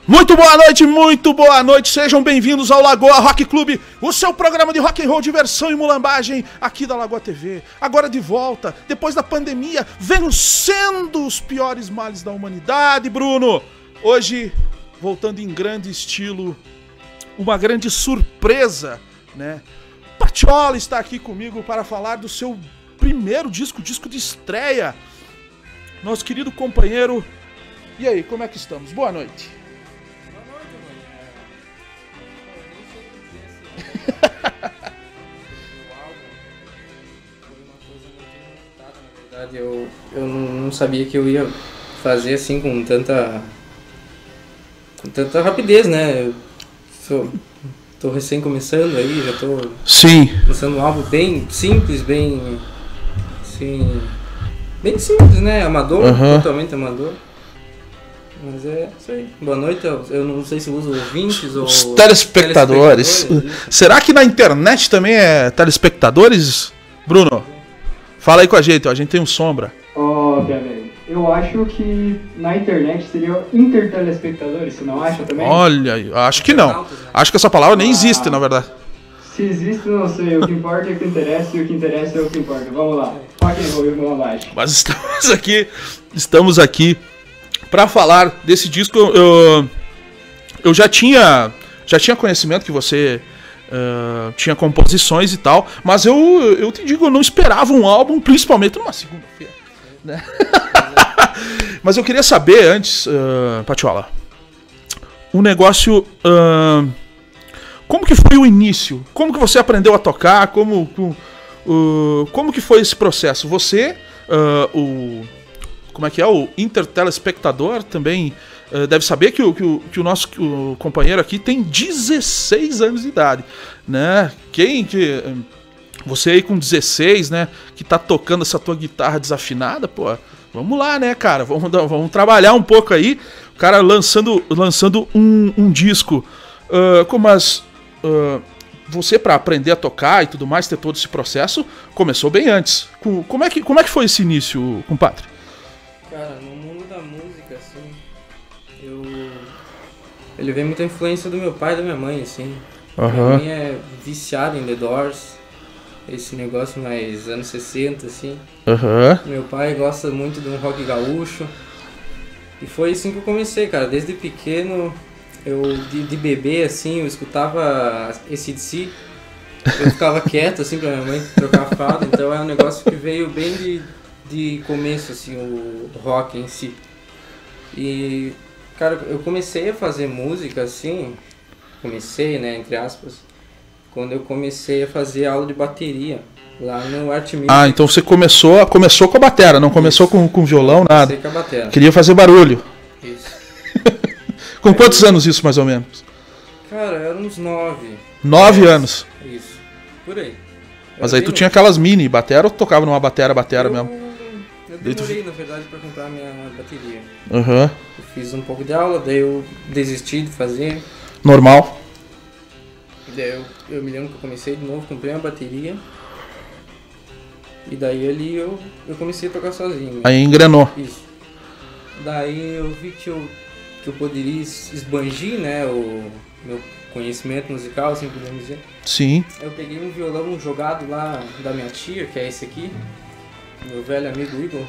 Muito boa noite, sejam bem-vindos ao Lagoa Rock Club, o seu programa de rock and roll, diversão e mulambagem aqui da Lagoa TV. Agora de volta, depois da pandemia, vencendo os piores males da humanidade, Bruno. Hoje, voltando em grande estilo, uma grande surpresa, né? Patiola está aqui comigo para falar do seu primeiro disco de estreia. Nosso querido companheiro. E aí, como é que estamos? Boa noite. Eu não sabia que eu ia fazer assim com tanta rapidez, né? Eu tô recém começando aí, já tô começando um álbum bem simples, bem simples, né? Amador, totalmente amador. Mas é isso aí. Boa noite, eu não sei se uso ouvintes ou os telespectadores. Será que na internet também é telespectadores, Bruno? Fala aí com a gente tem um sombra. Obviamente. Eu acho que na internet seria intertelespectadores, você não acha também? Olha, acho que não. Acho que essa palavra nem existe, na verdade. Se existe, não sei. O que importa é o que interessa e o que interessa é o que importa. Vamos lá. Rock and roll e vamos abaixo. Mas estamos aqui para falar desse disco. Eu já tinha conhecimento que você tinha composições e tal, mas eu te digo, eu não esperava um álbum, principalmente numa segunda-feira, né? Mas eu queria saber antes, Patiola, um negócio, como que foi o início? Como que você aprendeu a tocar? Como que foi esse processo? Você, como é que é? O intertelespectador também deve saber que o nosso companheiro aqui tem 16 anos de idade, né? Você aí com 16, né? Que tá tocando essa tua guitarra desafinada, pô, vamos lá, né, cara? Vamos trabalhar um pouco aí. O cara lançando um disco. Você, para aprender a tocar e tudo mais, ter todo esse processo, começou bem antes. Como é que foi esse início, compadre? Cara, no mundo da música, assim, ele vem muita influência do meu pai e da minha mãe, assim. Minha mãe é viciada em The Doors, esse negócio mais anos 60, assim. Meu pai gosta muito de um rock gaúcho. E foi assim que eu comecei, cara. Desde pequeno, de bebê, assim, eu escutava AC/DC. Eu ficava quieto, assim, pra minha mãe trocar a fralda. Então é um negócio que veio bem de começo, assim, o rock em si. E, cara, eu comecei a fazer música, assim, né, entre aspas, quando eu comecei a fazer aula de bateria, lá no Art Music. Ah, então você começou com a batera, não começou com violão, nada. Comecei com a batera. Queria fazer barulho. Isso. Com quantos anos isso, mais ou menos? Cara, eram uns 9. 9 anos. Isso, por aí. Mas aí tu tinha aquelas mini batera ou tu tocava numa batera mesmo? Eu demorei, na verdade, pra comprar a minha bateria. Eu fiz um pouco de aula, daí eu desisti de fazer. Normal. Daí eu me lembro que eu comecei de novo, comprei uma bateria. E daí ali eu comecei a tocar sozinho. Aí engrenou. Isso. Daí eu vi que eu poderia esbangir, né, o meu conhecimento musical, assim podemos dizer. Sim. Eu peguei um violão jogado lá da minha tia, que é esse aqui. Meu velho amigo Igor.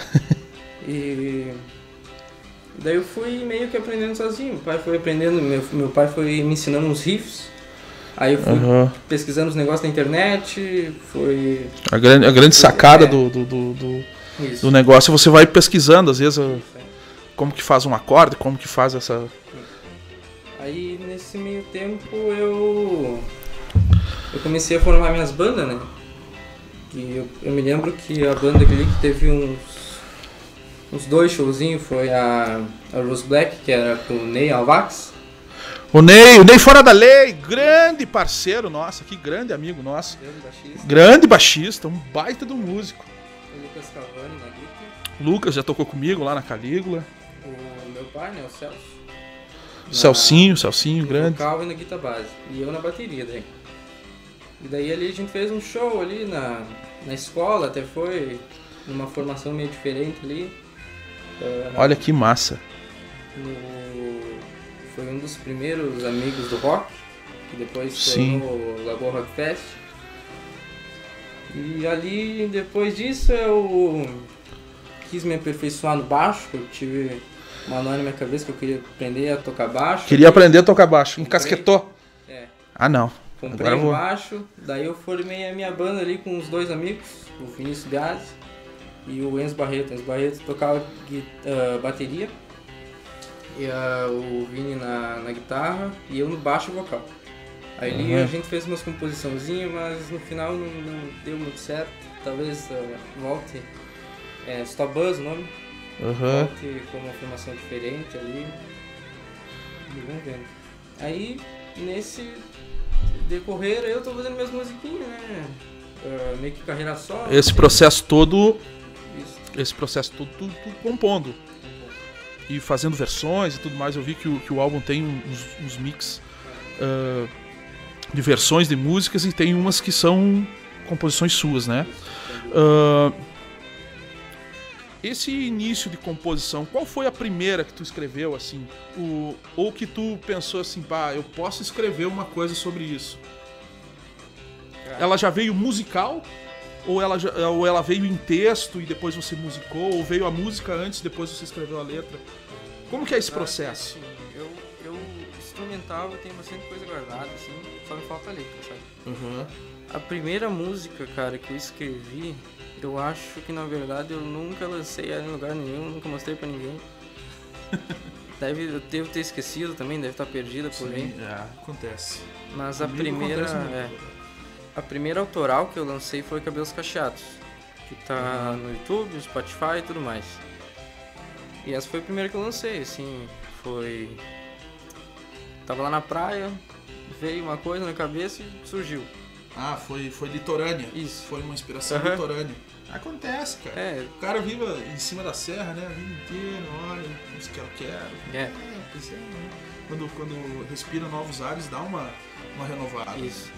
E daí eu fui meio que aprendendo sozinho. Meu pai foi aprendendo, meu pai foi me ensinando uns riffs. Aí eu fui pesquisando os negócios na internet. Foi a grande sacada do negócio, você vai pesquisando, às vezes, como que faz um acorde, como que faz essa... Aí nesse meio tempo eu comecei a formar minhas bandas, né? E eu me lembro que a banda ali que teve uns 2 showzinhos foi a Rose Black, que era com o Ney Alvax. O Ney Fora da Lei, grande parceiro nosso, que grande amigo nosso. Grande baixista, um baita do músico. O Lucas Cavani na guitarra. Lucas já tocou comigo lá na Calígula. O meu pai, né, o Celso. Celcinho, grande. No vocal e na guitarra base. E eu na bateria daí. E daí ali a gente fez um show ali na escola, até foi numa formação meio diferente ali. Olha que massa. foi um dos primeiros amigos do rock, que depois se tornou o Lagoa Rock Fest. E ali, depois disso, eu quis me aperfeiçoar no baixo, eu tive uma nó na minha cabeça que eu queria aprender a tocar baixo. Queria aprender a tocar baixo, encasquetou? É. Ah, não. Comprei um baixo, daí eu formei a minha banda ali com os dois amigos, o Vinícius Biasi e o Enzo Barreto. O Enzo Barreto tocava bateria, e o Vini na guitarra e eu no baixo vocal. Aí a gente fez umas composiçãozinhas, mas no final não deu muito certo. Talvez volte, Stop Buzz o nome, volte com uma formação diferente ali, e vamos vendo. Aí nesse decorrer eu tô fazendo minhas musiquinhas, né? Meio que carreira só. Esse processo todo tu compondo e fazendo versões e tudo mais. Eu vi que o álbum tem uns mix de versões de músicas e tem umas que são composições suas, né? Esse início de composição, qual foi a primeira que tu escreveu, assim? Ou que tu pensou assim, pá, eu posso escrever uma coisa sobre isso? Ela já veio musical? Ou ela veio em texto e depois você musicou? Ou veio a música antes e depois você escreveu a letra? Como que é esse processo? Assim, eu instrumental, eu tenho bastante coisa guardada, assim, só me falta a letra, sabe? A primeira música, cara, que eu escrevi, eu acho que na verdade eu nunca lancei ela em lugar nenhum, nunca mostrei pra ninguém. Eu devo ter esquecido também, deve estar perdida por aí. Acontece. Mas a primeira autoral que eu lancei foi Cabelos Cacheados, que tá no YouTube, no Spotify e tudo mais. E essa foi a primeira que eu lancei, assim, foi... Tava lá na praia, veio uma coisa na cabeça e surgiu. Ah, foi litorânea. Isso. Foi uma inspiração litorânea. Acontece, cara. O cara vive em cima da serra, né? A vida inteira, olha, isso que eu quero. Pois é, né? Quando respira novos ares, dá uma renovada. Isso,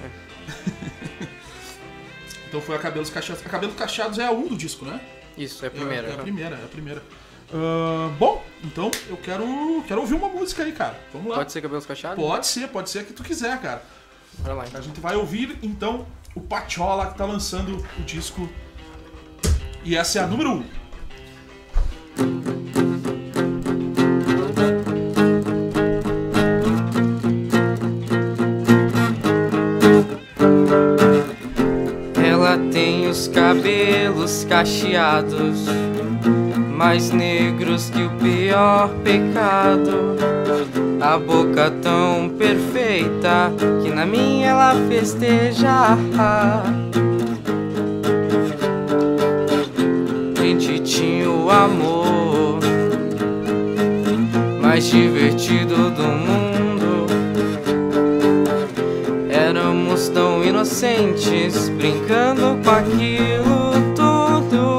Então foi a Cabelos Cacheados. A Cabelos Cacheados é a 1 do disco, né? Isso, é a primeira. É a primeira. Bom, então eu quero ouvir uma música aí, cara. Vamos lá. Pode ser Cabelos Cacheados? Pode ser a que tu quiser, cara. Vai lá, então. A gente vai ouvir, então, o Pachola, que tá lançando o disco. E essa é a número 1. Ela tem os cabelos cacheados, mais negros que o pior pecado. A boca tão perfeita que na minha ela festeja. Gente, tinha o amor mais divertido do mundo. Éramos tão inocentes, brincando com aquilo tudo.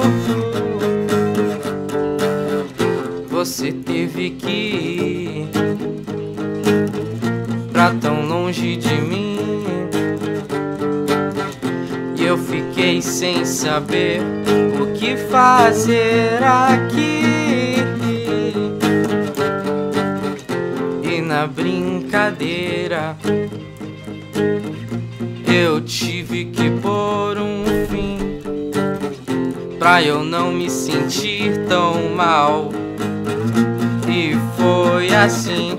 Você teve que ir pra tão longe de mim, e eu fiquei sem saber o que fazer aqui. E na brincadeira eu tive que pôr um fim, pra eu não me sentir tão mal. E foi assim.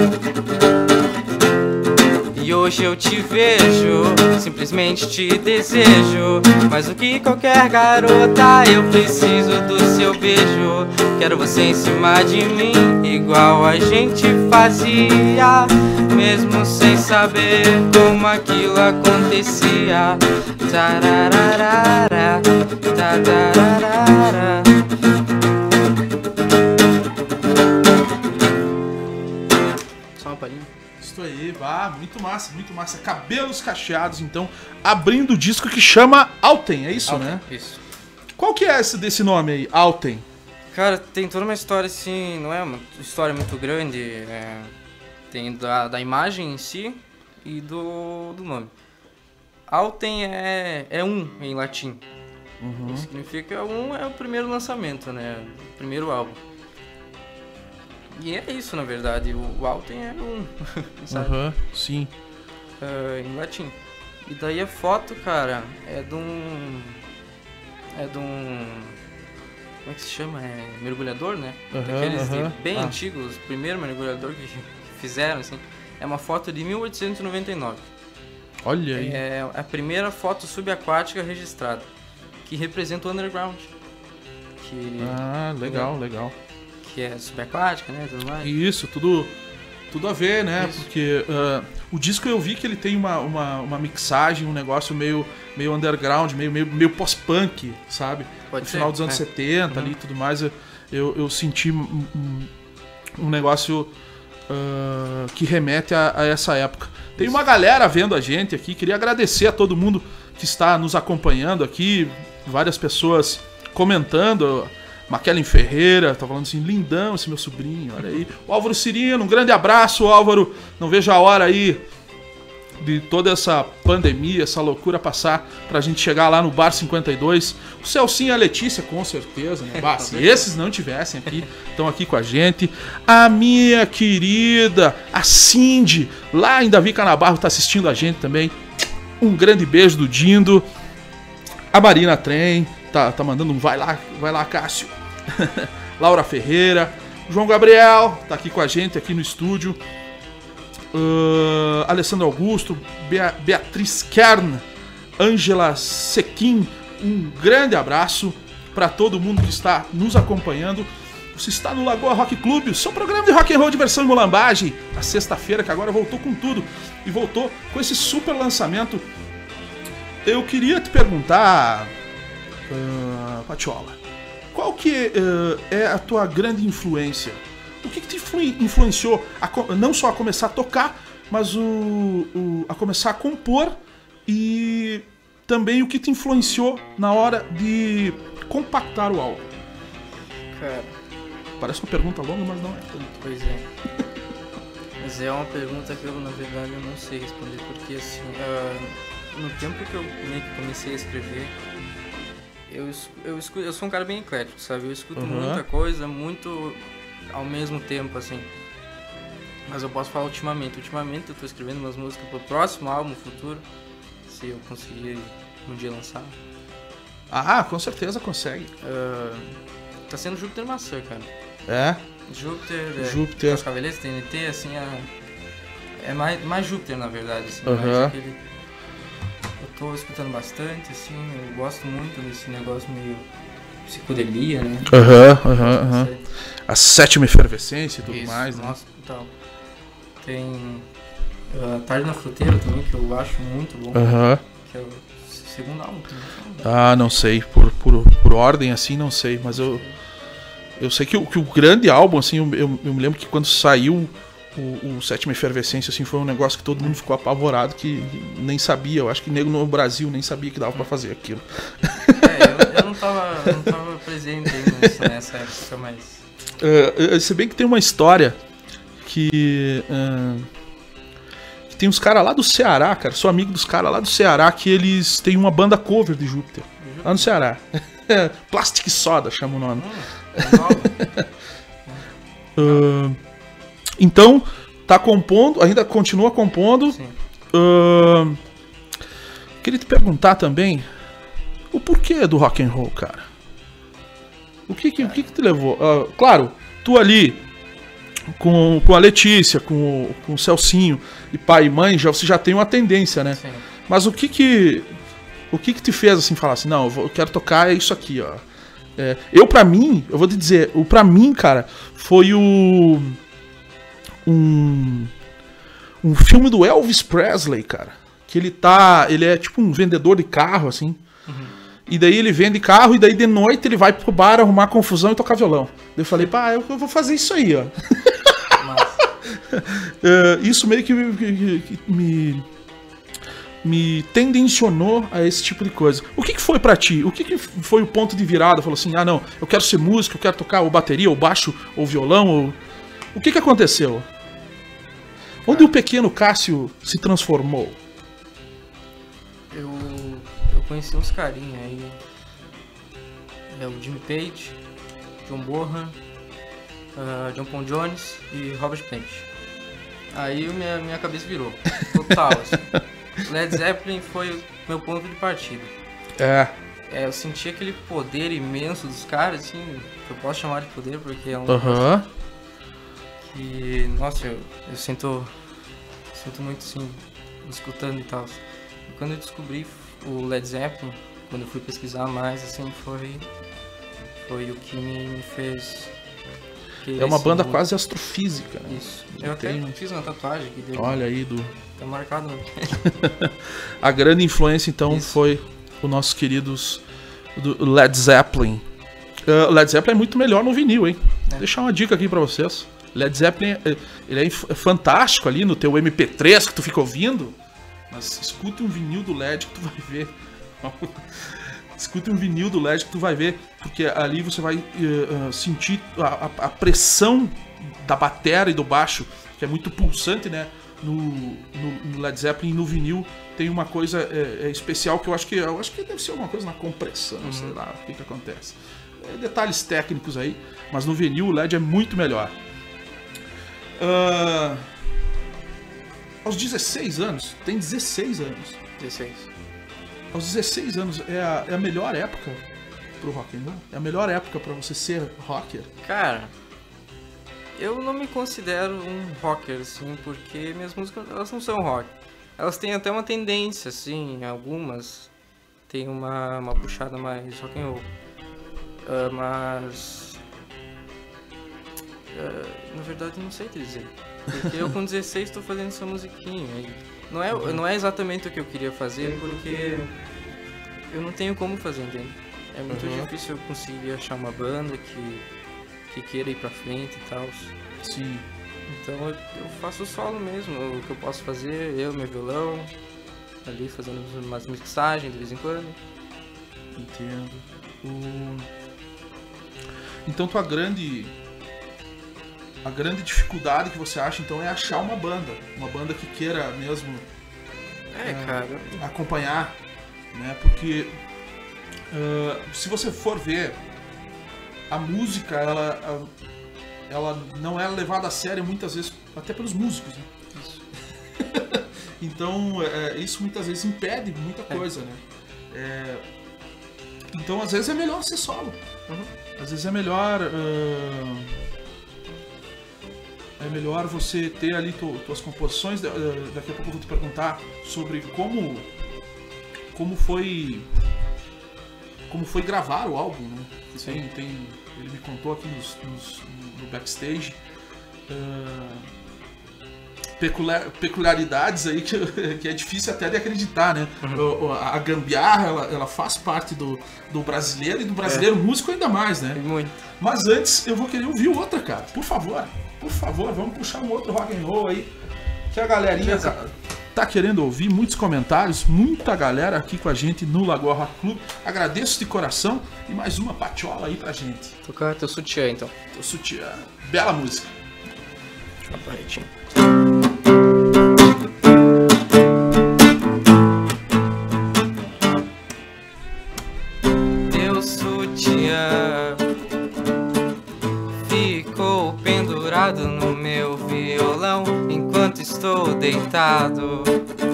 E hoje eu te vejo, simplesmente te desejo. Mais do que qualquer garota, eu preciso do seu beijo. Quero você em cima de mim, igual a gente fazia, mesmo sem saber como aquilo acontecia. Tararara, tararara. Só uma palhinha. Isso aí, muito massa, muito massa. Cabelos Cacheados, então, abrindo o disco que chama Alten, é isso, Alten, né? Isso. Qual que é esse desse nome aí, Alten? Cara, tem toda uma história assim, não é uma história muito grande, tem da imagem em si e do nome. Alten é um em latim. Isso significa um é o primeiro lançamento, né? O primeiro álbum. E é isso, na verdade. O Alten é sabe? Sim. Em latim. E daí a foto, cara, é de um... Como é que se chama? É mergulhador, né? Daqueles bem antigos, o primeiro mergulhador que fizeram, assim. É uma foto de 1899. Olha aí. É a primeira foto subaquática registrada, que representa o underground. Legal. Que é subaquática, né? Tudo mais. Isso, tudo a ver, né? Isso. Porque o disco eu vi que ele tem uma mixagem, um negócio meio underground, meio pós-punk, sabe? Pode no ser, final dos anos 70 ali e tudo mais, eu senti um negócio que remete a essa época. Tem uma galera vendo a gente aqui, queria agradecer a todo mundo que está nos acompanhando aqui, várias pessoas comentando. Maquelen Ferreira, tá falando assim, lindão esse meu sobrinho, olha aí. O Álvaro Cirino, um grande abraço, Álvaro. Não vejo a hora aí de toda essa pandemia, essa loucura passar pra gente chegar lá no Bar 52. O Celcinho e a Letícia, com certeza, né? Bah, se esses não tivessem aqui, estão aqui com a gente. A minha querida, a Cindy, lá em Davi Canabarro, tá assistindo a gente também. Um grande beijo do Dindo. A Marina Trem, tá mandando um vai lá, Cássio. Laura Ferreira, João Gabriel tá aqui com a gente aqui no estúdio, Alessandro Augusto, Beatriz Kern, Ângela Sequim, um grande abraço para todo mundo que está nos acompanhando. Você está no Lagoa Rock Club, o seu programa de rock and roll, diversão e mulambagem, na sexta-feira, que agora voltou com tudo e voltou com esse super lançamento. Eu queria te perguntar, Patiola, qual que é a tua grande influência? O que te influenciou não só a começar a tocar, mas a começar a compor, e também o que te influenciou na hora de compactar o álbum? Cara, parece uma pergunta longa, mas não é tanto. Pois é. Mas é uma pergunta que eu, na verdade, eu não sei responder, porque assim, no tempo que eu meio que comecei a escrever, eu sou um cara bem eclético, sabe? Eu escuto muita coisa, muito ao mesmo tempo, assim. Mas eu posso falar ultimamente. Ultimamente eu tô escrevendo umas músicas pro próximo álbum futuro, se eu conseguir um dia lançar. Ah, com certeza consegue. Tá sendo Júpiter Maçã, cara. É? Júpiter. Cascavelhas, TNT, assim, é mais Júpiter, na verdade, assim. Mais aquele... Eu tô escutando bastante, assim, eu gosto muito desse negócio meio psicodelia, né? A sétima efervescência e tudo. Isso, mais, né? Nossa, total. Tem Tarde na Fruteira também, que eu acho muito bom. Que é o segundo álbum também. Ah, não sei, por ordem assim, não sei, mas eu sei que o grande álbum, assim, eu me lembro que quando saiu o Sétima Efervescência, assim, foi um negócio que todo mundo ficou apavorado, que nem sabia. Eu acho que nego no Brasil nem sabia que dava pra fazer aquilo. Eu não tava presente nessa época, mas... se bem que tem uma história que tem uns caras lá do Ceará, cara, sou amigo dos caras lá do Ceará, que eles têm uma banda cover de Júpiter, lá no Ceará. Plastic Soda chama o nome. Então, tá compondo, ainda continua compondo. Sim. Queria te perguntar também o porquê do rock and roll, cara. O que te levou? Claro, tu ali com a Letícia, com o Celcinho, e pai e mãe, você já tem uma tendência, né? Sim. Mas o que te fez assim falar assim, não, eu quero tocar é isso aqui, ó. Pra mim, eu vou te dizer, pra mim, cara, foi um filme do Elvis Presley, cara, que ele é tipo um vendedor de carro, assim, e daí ele vende carro, e daí de noite ele vai pro bar arrumar confusão e tocar violão. Eu falei, pá, eu vou fazer isso aí, ó. Isso meio que me tendencionou a esse tipo de coisa. O que foi pra ti? O que foi o ponto de virada? Falou assim, não, eu quero ser músico, eu quero tocar ou bateria, ou baixo, ou violão, ou... O que aconteceu? Onde o pequeno Cássio se transformou? Eu conheci uns carinha aí. O Jimmy Page, John Bonham, John Paul Jones e Robert Plant. Aí minha cabeça virou, total, assim. Led Zeppelin foi o meu ponto de partida. Eu senti aquele poder imenso dos caras, assim, que eu posso chamar de poder, porque é um... que, nossa, eu sinto muito, assim, escutando e tal. E quando eu descobri o Led Zeppelin, quando eu fui pesquisar mais, assim, foi o que me fez... É uma banda quase astrofísica, né? Isso. Eu até fiz uma tatuagem aqui dele. Olha aí, tá marcado. A grande influência, então, foi o nosso queridos do Led Zeppelin. Led Zeppelin é muito melhor no vinil, hein? Vou deixar uma dica aqui pra vocês. Led Zeppelin, ele é fantástico ali no teu MP3 que tu fica ouvindo, mas escuta um vinil do Led que tu vai ver. Escuta um vinil do Led que tu vai ver, porque ali você vai sentir a pressão da bateria e do baixo, que é muito pulsante, né? No Led Zeppelin, no vinil, tem uma coisa especial que eu acho que deve ser alguma coisa na compressão, sei lá o que acontece. Detalhes técnicos aí, mas no vinil o Led é muito melhor. Aos 16 anos, tem 16 anos. 16. Aos 16 anos é a melhor época pro rock and roll? É a melhor época pra você ser rocker? Cara, eu não me considero um rocker, assim, porque minhas músicas, elas não são rock. Elas têm até uma tendência, assim, algumas tem uma puxada mais rock and roll. Mas... na verdade, eu não sei te dizer. Porque eu com 16 estou fazendo essa musiquinha aí. Não é exatamente o que eu queria fazer, porque eu não tenho como fazer, entende? É muito difícil eu conseguir achar uma banda que queira ir pra frente e tal. Sim. Então eu faço solo mesmo, o que eu posso fazer, eu, meu violão, ali fazendo umas mixagens de vez em quando. Entendo. Então a grande dificuldade que você acha, então, é achar uma banda que queira mesmo cara, acompanhar, né? Porque se você for ver, a música, ela não é levada a sério muitas vezes, até pelos músicos, né? Isso. Então, isso muitas vezes impede muita coisa, né? Então, às vezes é melhor ser solo. Às vezes é melhor... É melhor você ter ali tuas composições. Daqui a pouco eu vou te perguntar sobre como foi gravar o álbum, né? Ele me contou aqui no backstage peculiaridades aí que é difícil até de acreditar, né? A gambiarra, ela faz parte do brasileiro, e do brasileiro músico ainda mais, né? Muito. Mas antes eu vou querer ouvir outra, cara. Por favor, vamos puxar um outro rock and roll aí, que a galerinha tá querendo ouvir. Muitos comentários, muita galera aqui com a gente no Lagoa Rock Club. Agradeço de coração, e mais uma patiola aí pra gente. Tocar teu sutiã, então. Teu sutiã. Bela música. Deixa eu dar retinho. Teu sutiã ficou pendurado no meu violão enquanto estou deitado.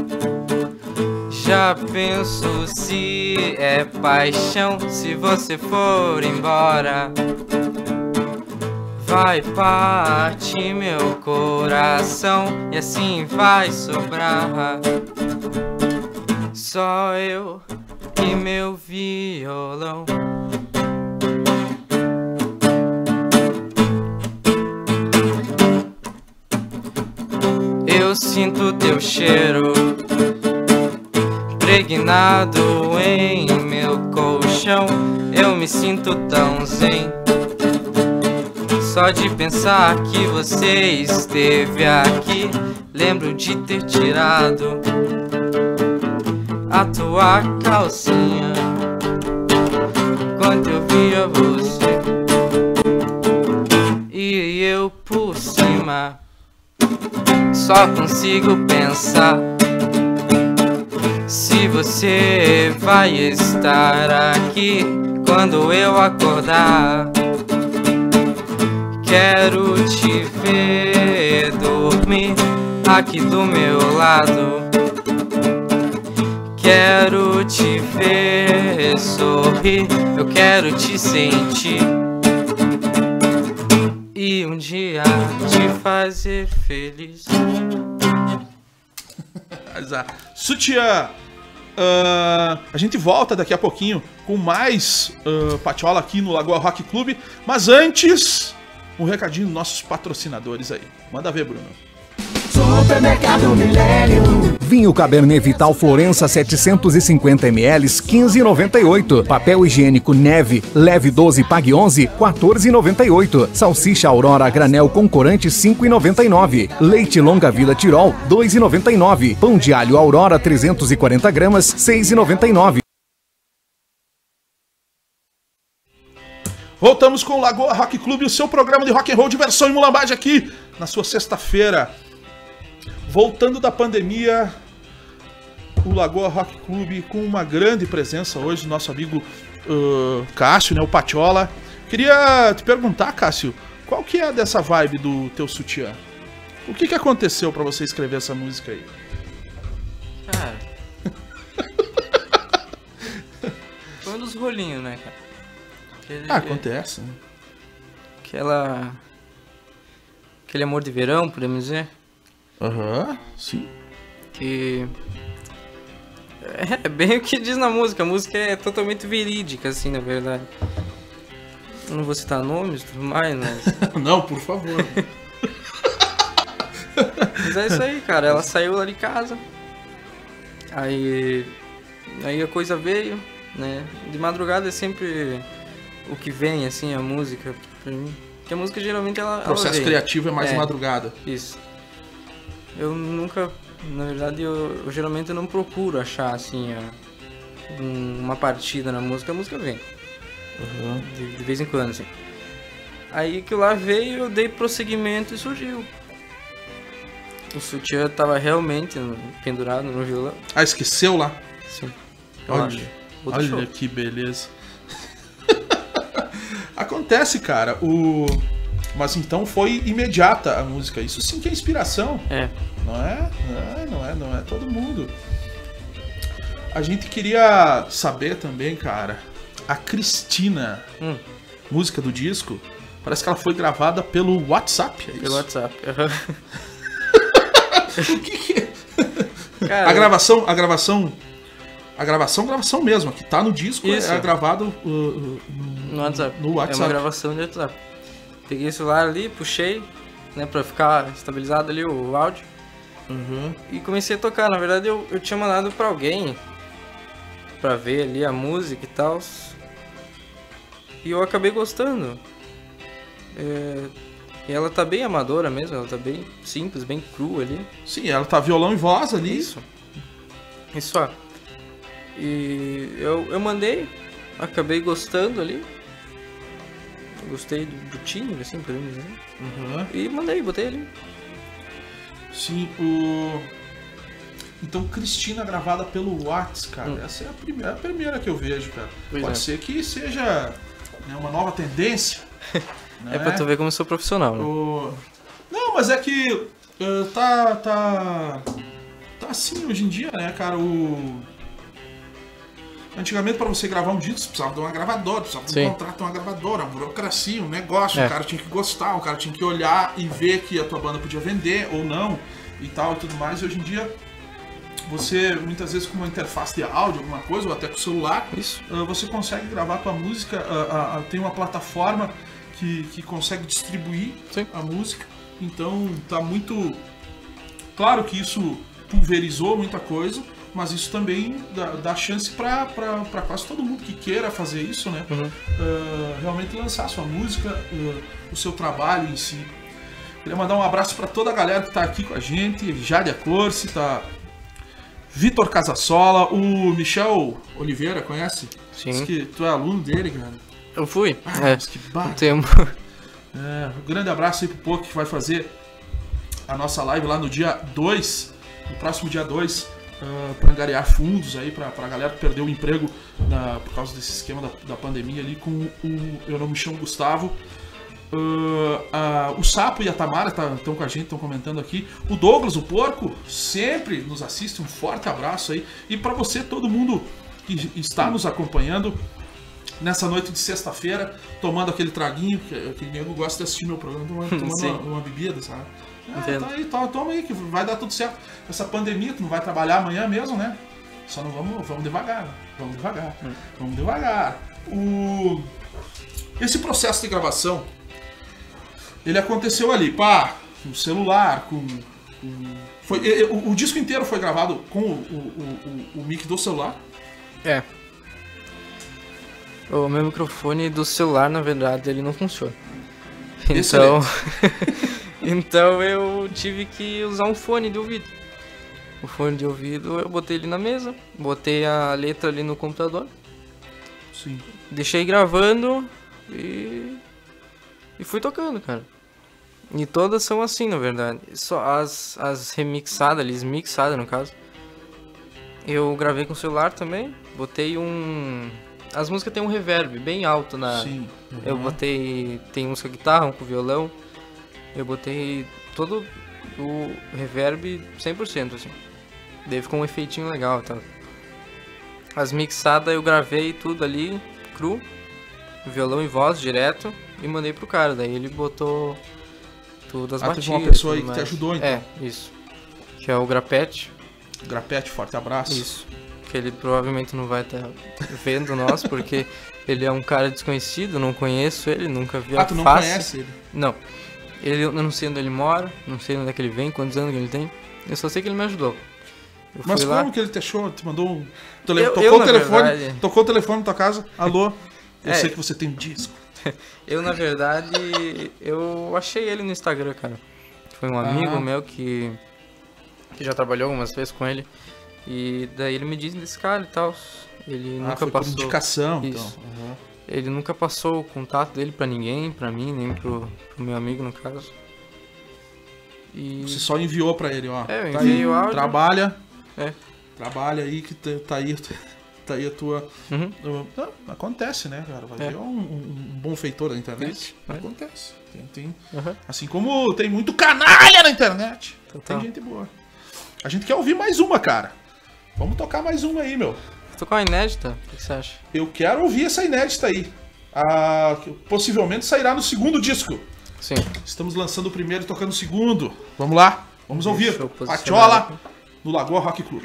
Já penso se é paixão, se você for embora. Vai partir meu coração e assim vai sobrar só eu e meu violão. Eu sinto teu cheiro impregnado em meu colchão. Eu me sinto tão zen só de pensar que você esteve aqui. Lembro de ter tirado a tua calcinha quando eu via você, e eu por cima só consigo pensar se você vai estar aqui quando eu acordar. Quero te ver dormir aqui do meu lado. Quero te ver sorrir, eu quero te sentir e um dia te fazer feliz. Sutiã, a gente volta daqui a pouquinho com mais Patiola aqui no Lagoa Rock Club, mas antes, um recadinho dos nossos patrocinadores aí. Manda ver, Bruno. Supermercado Milênio. Vinho Cabernet Vital Florença 750 ml, 15,98. Papel higiênico Neve, leve 12, pague 11, 14,98. Salsicha Aurora granel com corante, 5,99. Leite Longa Vida Tirol, 2,99. Pão de alho Aurora 340 gramas, 6,99. Voltamos com o Lagoa Rock Club, o seu programa de rock and roll, diversão e mulambagem aqui na sua sexta-feira. Voltando da pandemia, o Lagoa Rock Club com uma grande presença hoje do nosso amigo Cássio, né, o Patiola. Queria te perguntar, Cássio, qual que é dessa vibe do teu sutiã? O que aconteceu pra você escrever essa música aí? Cara, foi um dos rolinhos, né, cara? Acontece, né? Aquele amor de verão, podemos dizer. Sim. Que é bem o que diz na música. A música é totalmente verídica, assim, na verdade. Eu não vou citar nomes e tudo mais, mas... Não, por favor. Mas é isso aí, cara. Ela saiu lá de casa. Aí a coisa veio, né? De madrugada é sempre o que vem, assim, a música pra mim. Porque a música geralmente ela... O processo criativo é mais de madrugada. Isso. Eu nunca, na verdade, eu geralmente não procuro achar, assim, uma partida na música. A música vem. De vez em quando, assim. Aí que lá veio, eu dei prosseguimento e surgiu. O sutiã tava realmente pendurado no violão. Ah, esqueceu lá? Sim. Olha que beleza. Acontece, cara. Mas então foi imediata a música. Isso sim que é inspiração. Não é todo mundo. A gente queria saber também, cara, a Cristina, música do disco, parece que ela foi gravada pelo WhatsApp, é isso? Pelo WhatsApp. O que é? Cara, a gravação mesmo, que tá no disco, isso. É gravado no WhatsApp. No WhatsApp. É uma gravação de WhatsApp. Peguei o celular ali, puxei, né, pra ficar estabilizado ali o áudio. E comecei a tocar. Na verdade, eu tinha mandado pra alguém pra ver ali a música e tal. E eu acabei gostando. E ela tá bem amadora mesmo, ela tá bem simples, bem crua ali. Sim, ela tá violão e voz ali. Isso. E eu mandei, acabei gostando ali. Gostei do timbre, assim, podemos dizer. E mandei, botei ali. Sim, Então, Cristina gravada pelo WhatsApp, cara. Essa é a primeira que eu vejo, cara. Pode ser que seja, né, uma nova tendência. Né? É pra tu ver como eu sou profissional, né? Não, mas é que tá assim hoje em dia, né, cara? Antigamente, para você gravar um disco, você precisava de uma gravadora, precisava de um contrato de uma gravadora, uma burocracia, um negócio. O cara tinha que gostar, o cara tinha que olhar e ver que a tua banda podia vender ou não e tal e tudo mais. E hoje em dia, você, muitas vezes, com uma interface de áudio, alguma coisa, ou até com o celular, você consegue gravar a tua música. Tem uma plataforma que consegue distribuir a música. Então, tá muito... Claro que isso pulverizou muita coisa, mas isso também dá chance para quase todo mundo que queira fazer isso, né? Realmente lançar a sua música, o seu trabalho em si. Queria mandar um abraço para toda a galera que tá aqui com a gente. Jádia Corsi, tá... Vitor Casasola, o Michel Oliveira, conhece? Sim. Diz que tu é aluno dele, cara. Eu fui. Que barra. Um grande abraço aí pro Poco, que vai fazer a nossa live lá no dia 2, no próximo dia 2, para angariar fundos aí pra galera que perdeu o emprego por causa desse esquema da pandemia ali, com eu não me chamo Gustavo. O Sapo e a Tamara estão com a gente, estão comentando aqui. O Douglas, o Porco, sempre nos assiste. Um forte abraço aí. E para você, todo mundo que está nos acompanhando nessa noite de sexta-feira, tomando aquele traguinho, que nego gosta de assistir meu programa, tomando uma bebida, sabe? Tá aí, toma aí, que vai dar tudo certo. Essa pandemia, tu não vai trabalhar amanhã mesmo, né? Só não vamos devagar, né? Vamos devagar. Esse processo de gravação, ele aconteceu ali, com celular, o disco inteiro foi gravado com o mic do celular? É. O meu microfone do celular, na verdade, ele não funciona. Então, então eu tive que usar um fone de ouvido. O fone de ouvido, eu botei ele na mesa, botei a letra ali no computador. Sim. Deixei gravando e fui tocando, cara. E todas são assim, na verdade. Só as remixadas, ali, mixadas no caso. Eu gravei com o celular também, botei As músicas tem um reverb bem alto na... Sim. Uhum. Eu botei... Tem música guitarra, com violão. Eu botei todo o reverb 100%, assim. Daí ficou um efeitinho legal, tá? As mixadas eu gravei tudo ali, cru. Violão e voz direto. E mandei pro cara. Daí ele botou tudo as batidas. Teve uma pessoa aí que te ajudou, então. É, isso. Que é o Grapete. Grapete, forte abraço. Isso. Que ele provavelmente não vai estar vendo nós, porque ele é um cara desconhecido, não conheço ele, nunca vi a face. Tu não conhece ele? Não. Eu não sei onde ele mora, não sei onde é que ele vem, quantos anos que ele tem. Eu só sei que ele me ajudou. Mas como que ele te achou? Te mandou um... Tocou o telefone na tua casa? Alô? Eu sei que você tem um disco. Eu, na verdade, eu achei ele no Instagram, cara. Foi um amigo meu que já trabalhou algumas vezes com ele. E daí ele me disse desse cara e tal. Ele nunca foi passou. Por indicação, isso. Então. Uhum. Ele nunca passou o contato dele pra ninguém, pra mim, nem pro meu amigo, no caso. E... Você só enviou pra ele, ó. Eu enviei o áudio. Trabalha. Trabalha aí que tá aí a tua... Uhum. Acontece, né, cara? Vai ver um bom feitor da internet. Isso, acontece. Tem uhum. Assim como tem muito canalha na internet. Total. Tem gente boa. A gente quer ouvir mais uma, cara. Vamos tocar mais uma aí, meu. Tocar uma inédita? O que você acha? Eu quero ouvir essa inédita aí. Que possivelmente sairá no segundo disco. Sim. Estamos lançando o primeiro e tocando o segundo. Vamos lá. Vamos ouvir. Patiola no Lagoa Rock Club.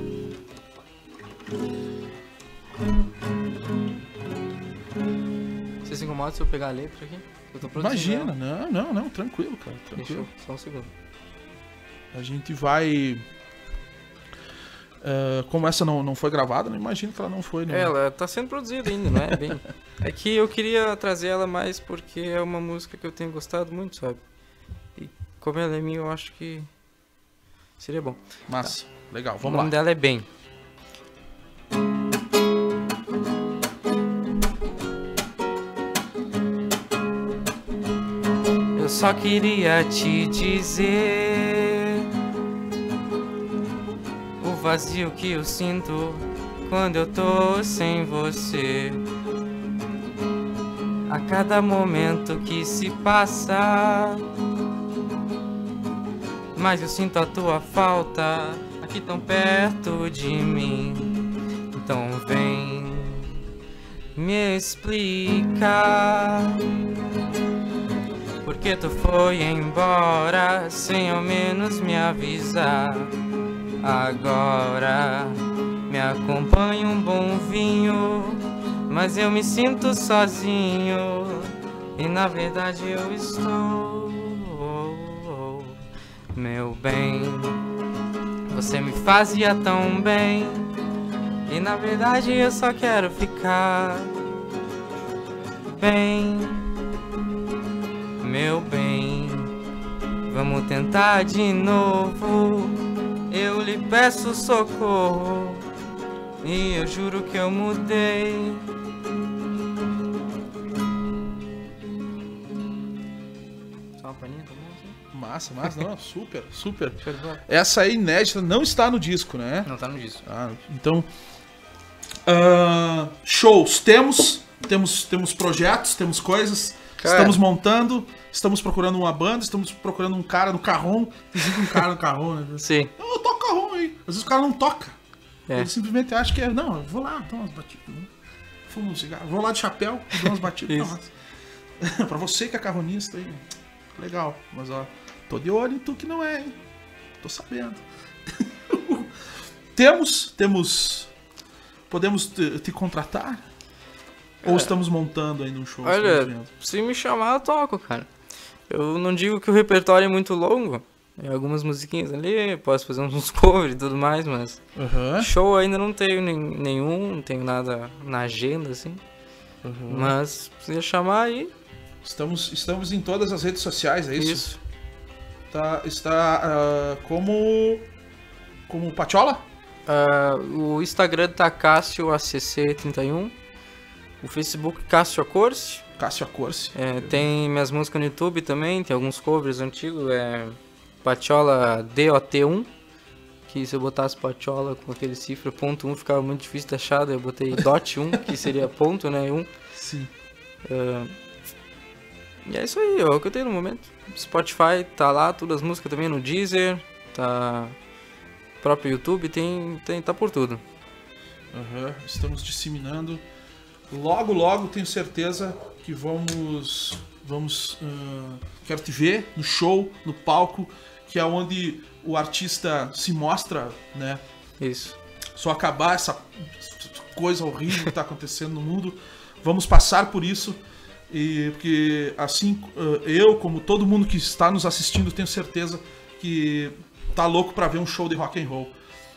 Você se incomoda se eu pegar a letra aqui? Eu tô Imagina, não, tranquilo, cara. Tranquilo. Só um segundo. A gente vai... como essa não foi gravada, não imagino que ela não foi. Não. Ela tá sendo produzida ainda, não é? Bem... É que eu queria trazer ela mais porque é uma música que eu tenho gostado muito, sabe? E como ela é minha, eu acho que seria bom. Massa, legal, vamos lá. O nome dela é Bem. Eu só queria te dizer o vazio que eu sinto quando eu tô sem você. A cada momento que se passa, mas eu sinto a tua falta aqui tão perto de mim. Então vem me explicar por que tu foi embora sem ao menos me avisar. Agora me acompanha um bom vinho, mas eu me sinto sozinho e na verdade eu estou, meu bem. Você me fazia tão bem e na verdade eu só quero ficar bem, meu bem. Vamos tentar de novo. Eu lhe peço socorro e eu juro que eu mudei. Só uma paninha, tá bom assim? Massa, não, super. Essa aí inédita não está no disco, né? Não tá no disco. Então, shows, temos projetos, temos coisas. Estamos montando, estamos procurando uma banda, estamos procurando um cara no carrom. Existe um cara no carrom, né? Sim. Eu toco carrom aí. Às vezes o cara não toca. É. Ele simplesmente acha que é... Não, eu vou lá, dou umas batidas. Né? Fumo um cigarro. Vou lá de chapéu e dou umas batidas. Pra você que é carronista aí. Legal. Mas ó, tô de olho em tu que não é, hein? Tô sabendo. Podemos te contratar? Ou estamos montando ainda um show? Olha, se me chamar, eu toco, cara. Eu não digo que o repertório é muito longo. Tem algumas musiquinhas ali, posso fazer uns covers e tudo mais, mas... Show ainda não tenho nenhum, não tenho nada na agenda, assim. Mas, se chamar aí... Estamos em todas as redes sociais, é isso? Isso. Está como Patiola? O Instagram tá CassioACC31. O Facebook Cássio Acorce. Cássio Acorce. Tem minhas músicas no YouTube também, tem alguns covers antigos, Patiola DOT1, que se eu botasse Patiola com aquele cifra .1 ficava muito difícil de achar, eu botei DOT1, que seria ponto, né, 1. Sim. E é isso aí, é o que eu tenho no momento. Spotify tá lá, todas as músicas também no Deezer, tá... O próprio YouTube tá por tudo. Estamos disseminando. Logo, tenho certeza que quero te ver no show, no palco, que é onde o artista se mostra, né? Isso. Só acabar essa coisa horrível que está acontecendo no mundo, vamos passar por isso, e porque assim eu, como todo mundo que está nos assistindo, tenho certeza que tá louco para ver um show de rock and roll.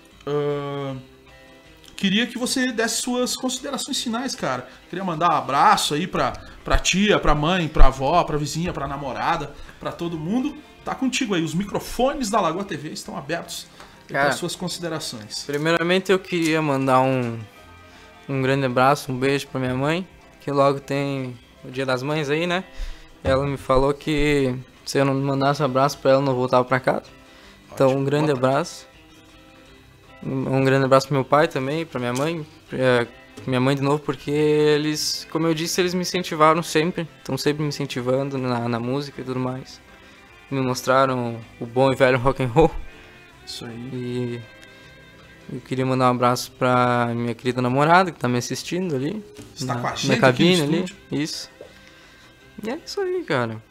Queria que você desse suas considerações finais, cara. Queria mandar um abraço aí pra tia, pra mãe, pra avó, pra vizinha, pra namorada, pra todo mundo. Tá contigo aí. Os microfones da Lagoa TV estão abertos para suas considerações. Primeiramente eu queria mandar um grande abraço, um beijo pra minha mãe, que logo tem o Dia das Mães aí, né? Ela me falou que se eu não mandasse um abraço pra ela, eu não voltava pra casa. Então um grande abraço. Um grande abraço pro meu pai também, pra minha mãe. Minha mãe de novo, porque eles, como eu disse, eles me incentivaram sempre. Estão sempre me incentivando na música e tudo mais. Me mostraram o bom e velho rock and roll. Isso aí. E eu queria mandar um abraço pra minha querida namorada, que tá me assistindo ali. Está com a gente na cabine aqui no ali. Isso. E é isso aí, cara.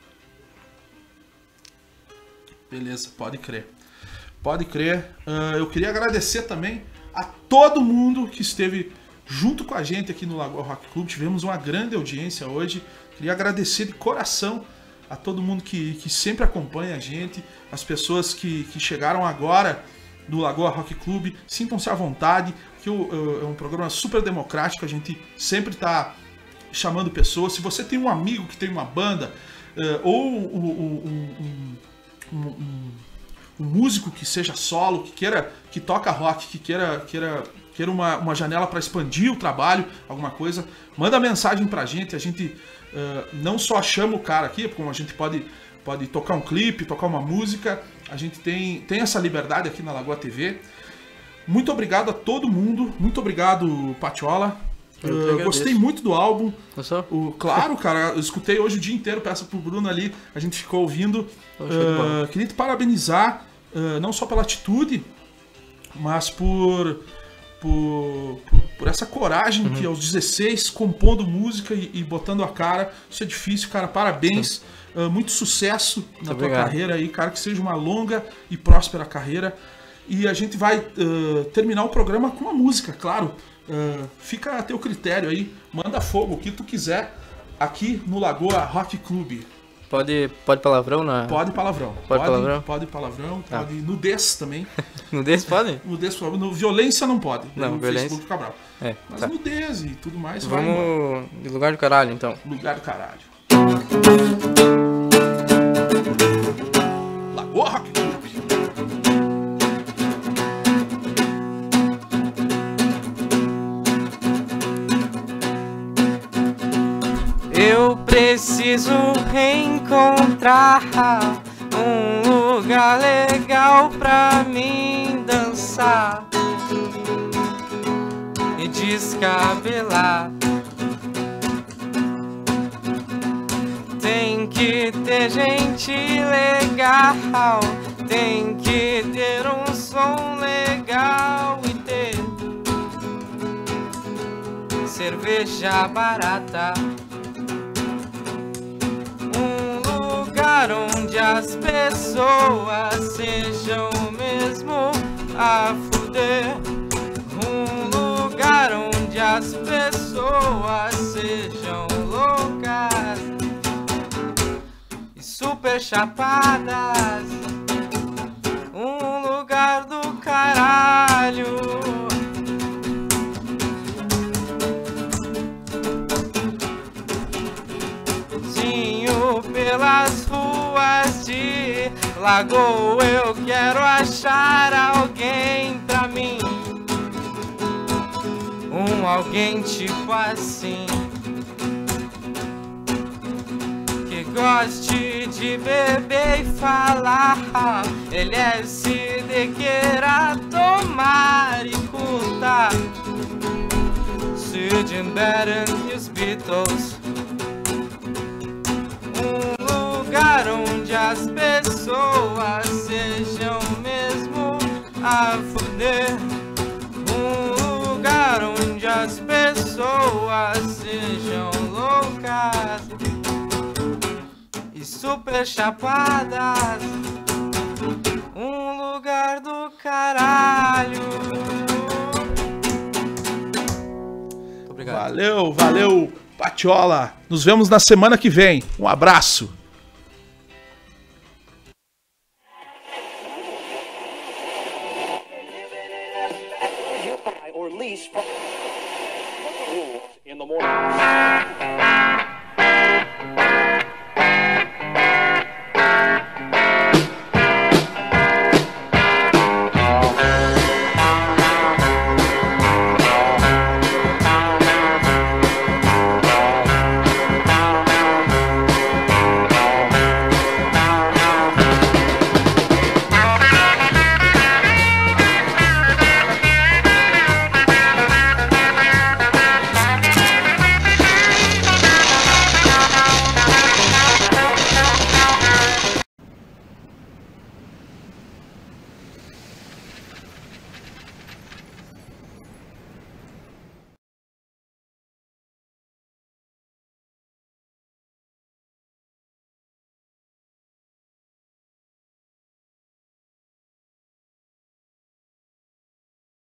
Beleza, pode crer. Pode crer. Eu queria agradecer também a todo mundo que esteve junto com a gente aqui no Lagoa Rock Club. Tivemos uma grande audiência hoje. Queria agradecer de coração a todo mundo que sempre acompanha a gente, as pessoas que chegaram agora no Lagoa Rock Club. Sintam-se à vontade, que é um programa super democrático, a gente sempre está chamando pessoas. Se você tem um amigo que tem uma banda, ou um músico que seja solo, que toca rock, que queira uma janela para expandir o trabalho, alguma coisa, manda mensagem pra gente. A gente não só chama o cara aqui, como a gente pode tocar um clipe, tocar uma música, a gente tem essa liberdade aqui na Lagoa TV. Muito obrigado a todo mundo, muito obrigado, Patiola. Gostei muito do álbum. Claro, cara, eu escutei hoje o dia inteiro, peça pro Bruno ali, a gente ficou ouvindo. Queria te parabenizar, não só pela atitude, mas por essa coragem que aos 16, compondo música e botando a cara. Isso é difícil, cara, parabéns. Muito sucesso na tua carreira aí, cara, que seja uma longa e próspera carreira. E a gente vai terminar o programa com uma música, claro. Fica a teu critério aí, manda fogo, o que tu quiser aqui no Lagoa Rock Club. Pode palavrão, né? Pode palavrão. Pode palavrão, pode nudez também. Nudez pode? Nudez, no violência não pode. Não, no violência. Facebook fica bravo. Mas nudez e tudo mais. Vamos de lugar do caralho, então. Lugar do caralho. Lagoa Rock Club. Eu preciso reencontrar um lugar legal pra mim dançar e descabelar. que ter gente legal, tem que ter um som legal e ter cerveja barata. Um lugar onde as pessoas sejam mesmo a fuder. Um lugar onde as pessoas sejam loucas e super chapadas. Um lugar do caralho. Zinho pelas ruas de Lagoa, eu quero achar alguém pra mim. Alguém tipo assim, que goste de beber e falar, LSD queira tomar e curtar Sgt. Barron e os Beatles. Um lugar onde as pessoas sejam mesmo a fuder. Um lugar onde as pessoas sejam loucas e super chapadas. Um lugar do caralho. Obrigado. Valeu, Patiola. Nos vemos na semana que vem. Um abraço. Or lease from rules in the morning.